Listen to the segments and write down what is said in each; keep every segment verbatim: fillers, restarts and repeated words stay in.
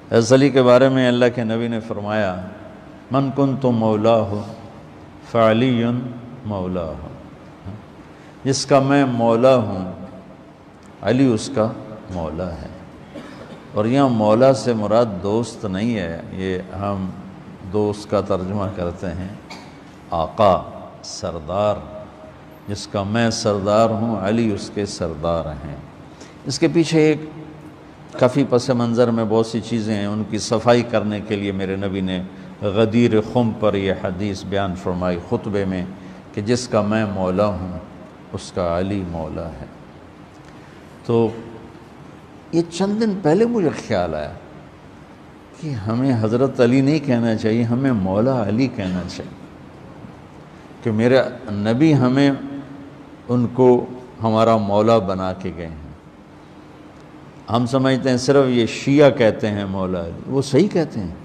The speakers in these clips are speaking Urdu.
حضرت علی کے بارے میں اللہ کے نبی نے فرمایا من کنت مولاہ فعلی مولاہ، جس کا میں مولا ہوں علی اس کا مولا ہے۔ اور یہاں مولا سے مراد دوست نہیں ہے، یہ ہم دوست کا ترجمہ کرتے ہیں آقا، سردار، جس کا میں سردار ہوں علی اس کے سردار ہیں۔ اس کے پیچھے ایک کافی پس منظر میں بہت سی چیزیں ہیں، ان کی صفائی کرنے کے لیے میرے نبی نے غدیر خم پر یہ حدیث بیان فرمائی خطبے میں کہ جس کا میں مولا ہوں اس کا علی مولا ہے۔ تو یہ چند دن پہلے مجھے خیال آیا کہ ہمیں حضرت علی نہیں کہنا چاہیے، ہمیں مولا علی کہنا چاہیے، کہ میرے نبی ہمیں ان کو ہمارا مولا بنا کے گئے ہیں۔ ہم سمجھتے ہیں صرف یہ شیعہ کہتے ہیں مولا علی، وہ صحیح کہتے ہیں،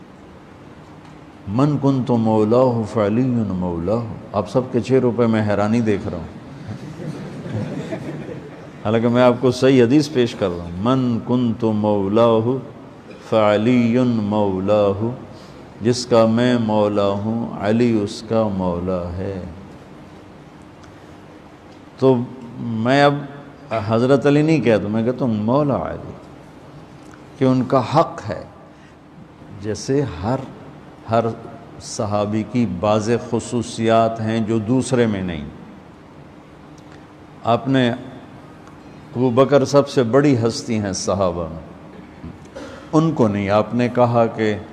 من کنت مولاہ فعلی مولاہ۔ آپ سب کے چہروں پہ میں حیرانی دیکھ رہا ہوں، حالانکہ میں آپ کو صحیح حدیث پیش کر رہا ہوں، من کنت مولاہ فعلی مولاہ، جس کا میں مولا ہوں علی اس کا مولا ہے۔ تو میں اب حضرت علی نہیں کہتا، میں کہتا ہوں مولا علی، کہ ان کا حق ہے۔ جیسے ہر ہر صحابی کی بعض خصوصیات ہیں جو دوسرے میں نہیں۔ آپ نے ابو بکر سب سے بڑی ہستی ہیں صحابہ میں، ان کو نہیں، آپ نے کہا کہ